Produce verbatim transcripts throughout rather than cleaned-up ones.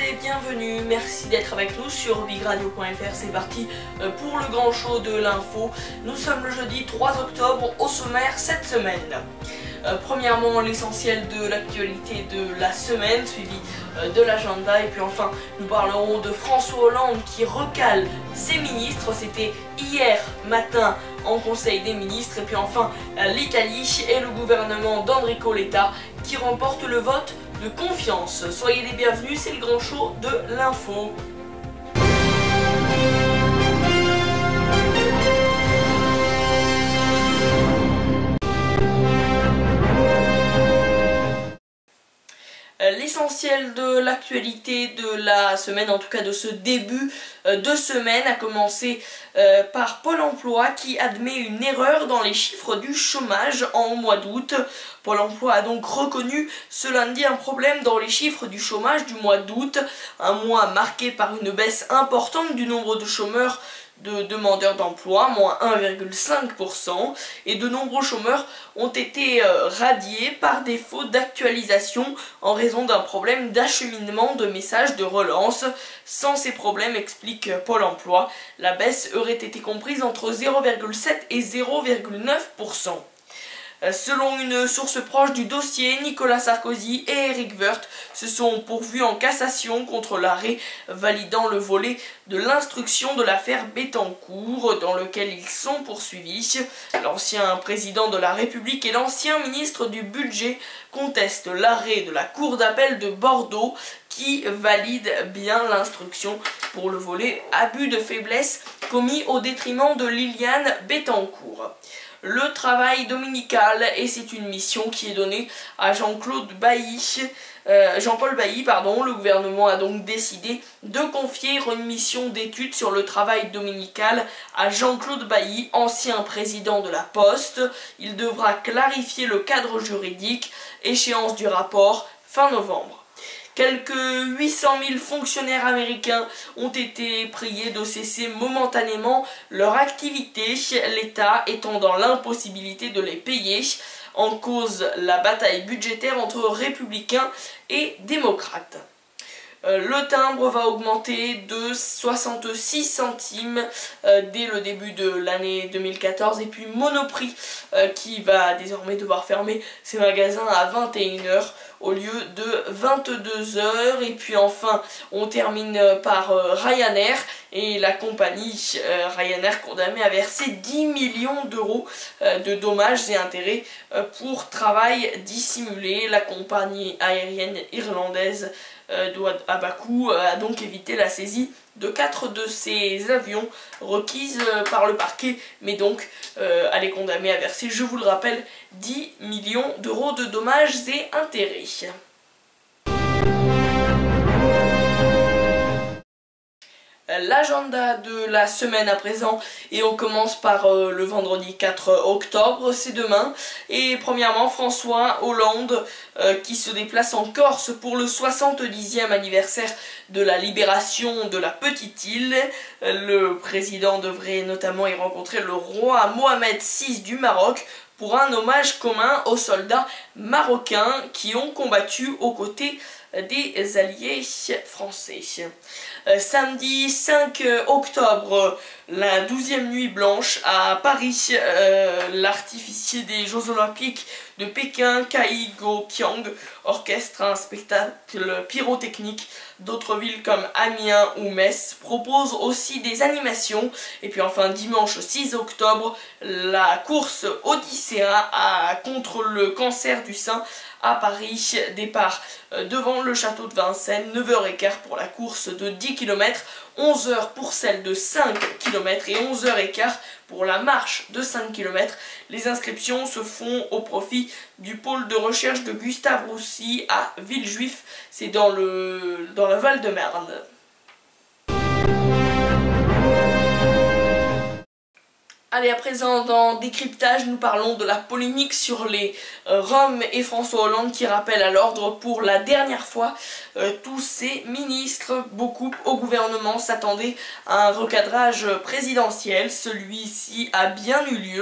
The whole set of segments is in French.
et bienvenue, merci d'être avec nous sur big radio point F R, c'est parti pour le grand show de l'info. Nous sommes le jeudi trois octobre, au sommaire cette semaine. Euh, premièrement, l'essentiel de l'actualité de la semaine, suivi euh, de l'agenda, et puis enfin nous parlerons de François Hollande qui recale ses ministres, c'était hier matin en conseil des ministres, et puis enfin euh, l'Italie et le gouvernement d'Enrico Letta qui remportent le vote de confiance. Soyez les bienvenus, c'est le grand show de l'info. L'essentiel de l'actualité de la semaine, en tout cas de ce début de semaine, a commencé euh, par Pôle emploi qui admet une erreur dans les chiffres du chômage en mois d'août. Pôle emploi a donc reconnu ce lundi un problème dans les chiffres du chômage du mois d'août, un mois marqué par une baisse importante du nombre de chômeurs de demandeurs d'emploi, moins un virgule cinq pour cent, et de nombreux chômeurs ont été euh, radiés par défaut d'actualisation en raison d'un problème d'acheminement de messages de relance. Sans ces problèmes, explique Pôle emploi, la baisse aurait été comprise entre zéro virgule sept et zéro virgule neuf pour cent. Selon une source proche du dossier, Nicolas Sarkozy et Éric Woerth se sont pourvus en cassation contre l'arrêt validant le volet de l'instruction de l'affaire Bettencourt, dans lequel ils sont poursuivis. L'ancien président de la République et l'ancien ministre du Budget contestent l'arrêt de la Cour d'appel de Bordeaux qui valide bien l'instruction pour le volet abus de faiblesse commis au détriment de Liliane Bettencourt. Le travail dominical, et c'est une mission qui est donnée à Jean-Claude Bailly, euh, Jean-Paul Bailly, pardon. Le gouvernement a donc décidé de confier une mission d'étude sur le travail dominical à Jean-Claude Bailly, ancien président de la Poste. Il devra clarifier le cadre juridique, échéance du rapport fin novembre. Quelques huit cent mille fonctionnaires américains ont été priés de cesser momentanément leur activité, l'État étant dans l'impossibilité de les payer. En cause, la bataille budgétaire entre républicains et démocrates. Euh, le timbre va augmenter de soixante-six centimes euh, dès le début de l'année deux mille quatorze, et puis Monoprix euh, qui va désormais devoir fermer ses magasins à vingt et une heures au lieu de vingt-deux heures. Et puis enfin on termine par euh, Ryanair et la compagnie euh, Ryanair condamnée à verser dix millions d'euros euh, de dommages et intérêts euh, pour travail dissimulé. La compagnie aérienne irlandaise Euh, à Bakou euh, a donc évité la saisie de quatre de ses avions requises euh, par le parquet, mais donc euh, elle est condamnée à verser, je vous le rappelle, dix millions d'euros de dommages et intérêts. L'agenda de la semaine à présent, et on commence par euh, le vendredi quatre octobre, c'est demain. Et premièrement, François Hollande euh, qui se déplace en Corse pour le soixante-dixième anniversaire de la libération de la petite île. Le président devrait notamment y rencontrer le roi Mohamed six du Maroc pour un hommage commun aux soldats marocains qui ont combattu aux côtés des alliés français. Euh, samedi cinq octobre, la douzième nuit blanche à Paris, euh, l'artificier des Jeux Olympiques de Pékin, Kai Go-Kiang, orchestre un spectacle pyrotechnique. D'autres villes comme Amiens ou Metz proposent aussi des animations. Et puis enfin dimanche six octobre, la course Odyssea à, contre le cancer du sein à Paris, départ devant le château de Vincennes, neuf heures quinze pour la course de dix kilomètres, onze heures pour celle de cinq kilomètres et onze heures quinze pour la marche de cinq kilomètres. Les inscriptions se font au profit du pôle de recherche de Gustave Roussy à Villejuif, c'est dans le dans la Val-de-Marne. Allez, à présent, dans Décryptage, nous parlons de la polémique sur les euh, Roms et François Hollande qui rappelle à l'ordre pour la dernière fois euh, tous ses ministres. Beaucoup au gouvernement s'attendaient à un recadrage présidentiel. Celui-ci a bien eu lieu.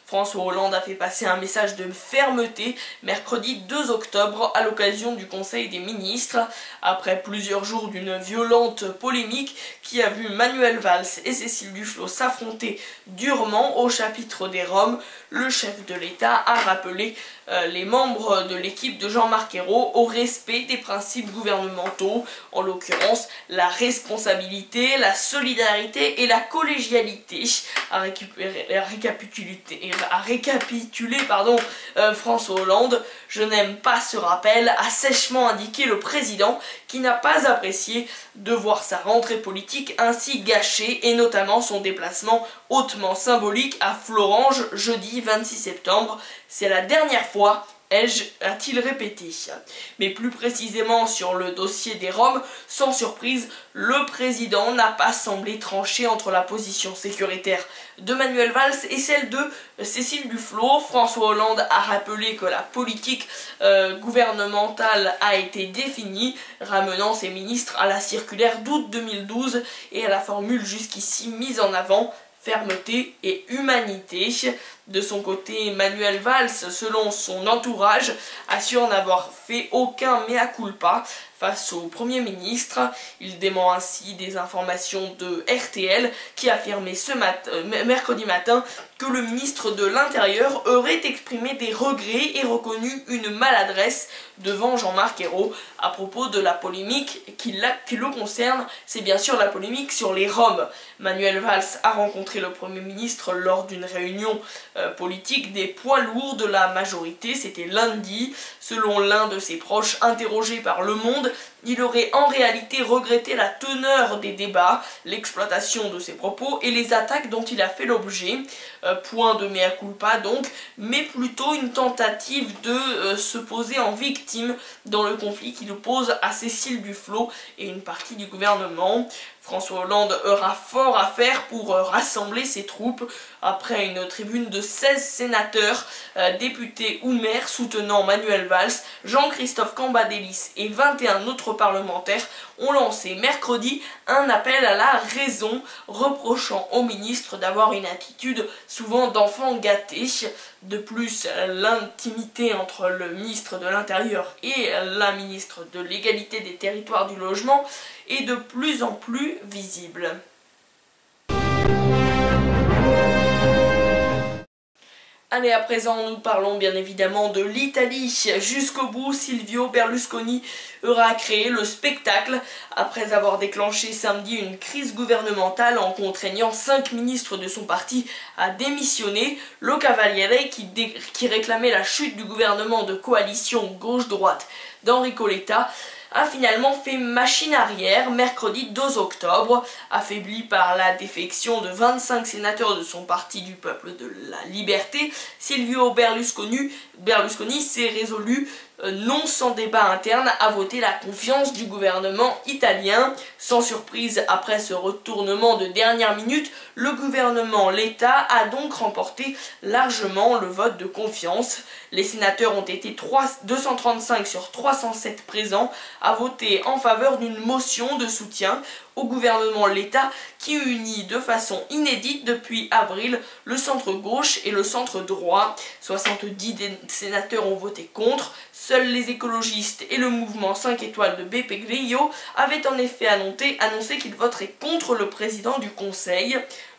François Hollande a fait passer un message de fermeté mercredi deux octobre à l'occasion du Conseil des ministres. Après plusieurs jours d'une violente polémique qui a vu Manuel Valls et Cécile Duflot s'affronter durement au chapitre des Roms, le chef de l'État a rappelé euh, les membres de l'équipe de Jean-Marc Ayrault au respect des principes gouvernementaux, en l'occurrence la responsabilité, la solidarité et la collégialité, a récupéré, a récapitulé, a récapitulé pardon, euh, François Hollande. Je n'aime pas ce rappel, a sèchement indiqué le président, qui n'a pas apprécié de voir sa rentrée politique ainsi gâchée, et notamment son déplacement hautement symbolique à Florange jeudi vingt-six septembre. C'est la dernière fois, ai-je, a-t-il répété. Mais plus précisément sur le dossier des Roms, sans surprise, le président n'a pas semblé trancher entre la position sécuritaire de Manuel Valls et celle de Cécile Duflot. François Hollande a rappelé que la politique euh, gouvernementale a été définie, ramenant ses ministres à la circulaire d'août deux mille douze et à la formule jusqu'ici mise en avant: fermeté et humanité. De son côté, Manuel Valls, selon son entourage, assure n'avoir fait aucun mea culpa face au Premier ministre. Il dément ainsi des informations de R T L qui affirmait ce matin, mercredi matin que le ministre de l'Intérieur aurait exprimé des regrets et reconnu une maladresse devant Jean-Marc Ayrault à propos de la polémique qui, la, qui le concerne. C'est bien sûr la polémique sur les Roms. Manuel Valls a rencontré le Premier ministre lors d'une réunion euh, politique des poids lourds de la majorité. C'était lundi. Selon l'un de ses proches interrogé par Le Monde, il aurait en réalité regretté la teneur des débats, l'exploitation de ses propos et les attaques dont il a fait l'objet. Euh, point de mea culpa donc, mais plutôt une tentative de euh, se poser en victime dans le conflit qu'il oppose à Cécile Duflot et une partie du gouvernement. François Hollande aura fort à faire pour euh, rassembler ses troupes. Après une tribune de seize sénateurs, euh, députés ou maires soutenant Manuel Valls, Jean-Christophe Cambadélis et vingt et un autres parlementaires ont lancé mercredi un appel à la raison, reprochant au ministre d'avoir une attitude souvent d'enfant gâté. De plus, l'intimité entre le ministre de l'Intérieur et la ministre de l'Égalité des Territoires du Logement est de plus en plus visible. Allez, à présent, nous parlons bien évidemment de l'Italie. Jusqu'au bout, Silvio Berlusconi aura créé le spectacle après avoir déclenché samedi une crise gouvernementale en contraignant cinq ministres de son parti à démissionner. Le Cavaliere, qui, qui réclamait la chute du gouvernement de coalition gauche-droite d'Enrico Letta, a finalement fait machine arrière mercredi deux octobre. Affaibli par la défection de vingt-cinq sénateurs de son parti du peuple de la liberté, Silvio Berlusconi, Berlusconi s'est résolu, euh, non sans débat interne, à voter la confiance du gouvernement italien. Sans surprise, après ce retournement de dernière minute, le gouvernement Letta a donc remporté largement le vote de confiance. Les sénateurs ont été deux cent trente-cinq sur trois cent sept présents à voter en faveur d'une motion de soutien au gouvernement Letta qui unit de façon inédite depuis avril le centre-gauche et le centre-droit. soixante-dix sénateurs ont voté contre. Seuls les écologistes et le mouvement cinq étoiles de Beppe Grillo avaient en effet annoncé, annoncé qu'ils voteraient contre le président du Conseil.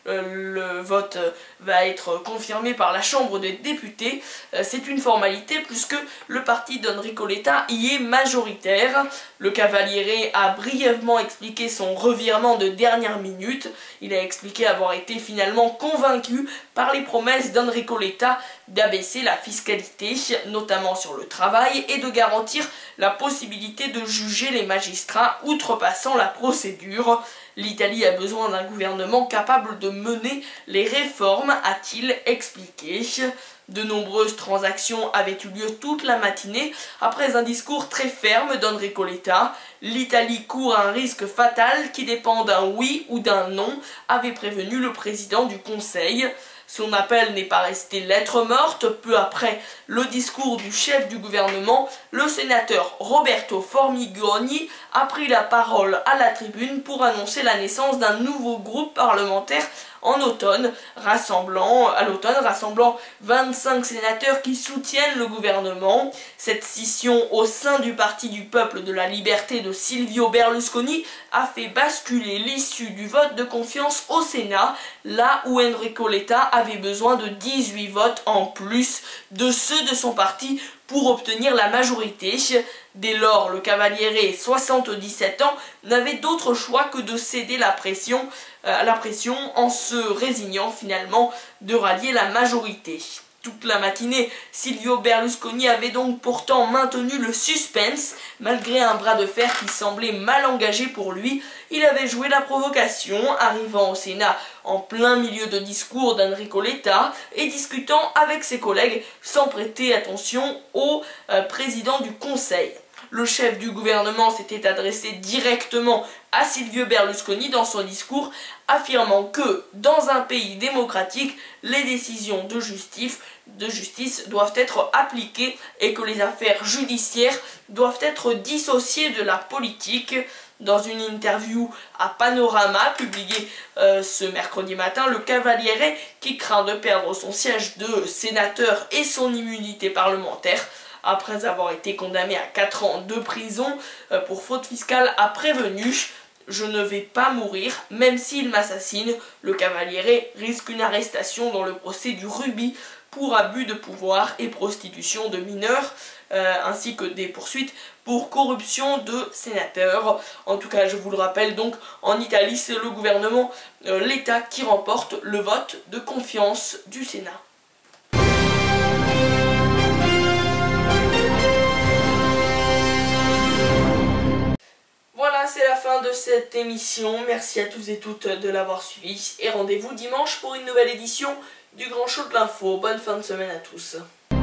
Le vote va être confirmé par la Chambre des députés. C'est une formalité puisque le parti d'Enrico Letta y est majoritaire. Le Cavaliere a brièvement expliqué son revirement de dernière minute. Il a expliqué avoir été finalement convaincu par les promesses d'Enrico Letta d'abaisser la fiscalité, notamment sur le travail, et de garantir la possibilité de juger les magistrats outrepassant la procédure. L'Italie a besoin d'un gouvernement capable de mener les réformes, a-t-il expliqué. De nombreuses transactions avaient eu lieu toute la matinée après un discours très ferme d'Enrico Letta. L'Italie court un risque fatal qui dépend d'un oui ou d'un non, avait prévenu le président du Conseil. Son appel n'est pas resté lettre morte. Peu après le discours du chef du gouvernement, le sénateur Roberto Formigoni a pris la parole à la tribune pour annoncer la naissance d'un nouveau groupe parlementaire en automne, rassemblant, à l'automne, rassemblant vingt-cinq sénateurs qui soutiennent le gouvernement. Cette scission au sein du Parti du Peuple de la Liberté de Silvio Berlusconi a fait basculer l'issue du vote de confiance au Sénat, là où Enrico Letta avait besoin de dix-huit votes en plus de ceux de son parti pour obtenir la majorité. Dès lors, le Cavaliere, soixante-dix-sept ans, n'avait d'autre choix que de céder la pression, euh, la pression en se résignant finalement de rallier la majorité. Toute la matinée, Silvio Berlusconi avait donc pourtant maintenu le suspense. Malgré un bras de fer qui semblait mal engagé pour lui, il avait joué la provocation, arrivant au Sénat en plein milieu de discours d'Enrico Letta et discutant avec ses collègues sans prêter attention au euh, président du Conseil. Le chef du gouvernement s'était adressé directement à Silvio Berlusconi dans son discours, affirmant que, dans un pays démocratique, les décisions de justice, de justice doivent être appliquées et que les affaires judiciaires doivent être dissociées de la politique. Dans une interview à Panorama, publiée euh, ce mercredi matin, le Cavaliere, qui craint de perdre son siège de sénateur et son immunité parlementaire, après avoir été condamné à quatre ans de prison euh, pour fraude fiscale, a prévenu « Je ne vais pas mourir, même s'il m'assassine ». Le Cavaliere risque une arrestation dans le procès du Ruby pour abus de pouvoir et prostitution de mineurs, euh, ainsi que des poursuites pour corruption de sénateurs. En tout cas, je vous le rappelle, donc en Italie, c'est le gouvernement, euh, l'État qui remporte le vote de confiance du Sénat. Voilà, c'est la fin de cette émission. Merci à tous et toutes de l'avoir suivi. Et rendez-vous dimanche pour une nouvelle édition du Grand Show de l'Info. Bonne fin de semaine à tous.